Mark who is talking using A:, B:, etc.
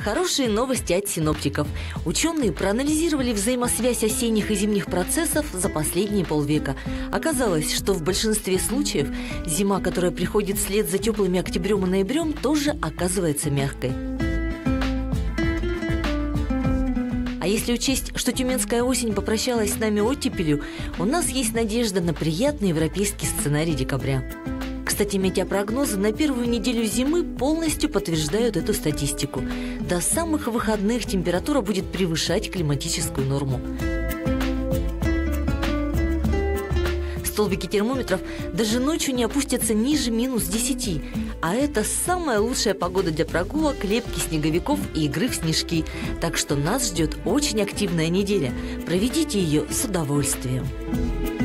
A: Хорошие новости от синоптиков. Ученые проанализировали взаимосвязь осенних и зимних процессов за последние полвека. Оказалось, что в большинстве случаев зима, которая приходит вслед за теплыми октябрем и ноябрем, тоже оказывается мягкой. А если учесть, что тюменская осень попрощалась с нами оттепелью, у нас есть надежда на приятный европейский сценарий декабря. Кстати, метеопрогнозы на первую неделю зимы полностью подтверждают эту статистику. До самых выходных температура будет превышать климатическую норму. Столбики термометров даже ночью не опустятся ниже -10. А это самая лучшая погода для прогулок, лепки снеговиков и игры в снежки. Так что нас ждет очень активная неделя. Проведите ее с удовольствием.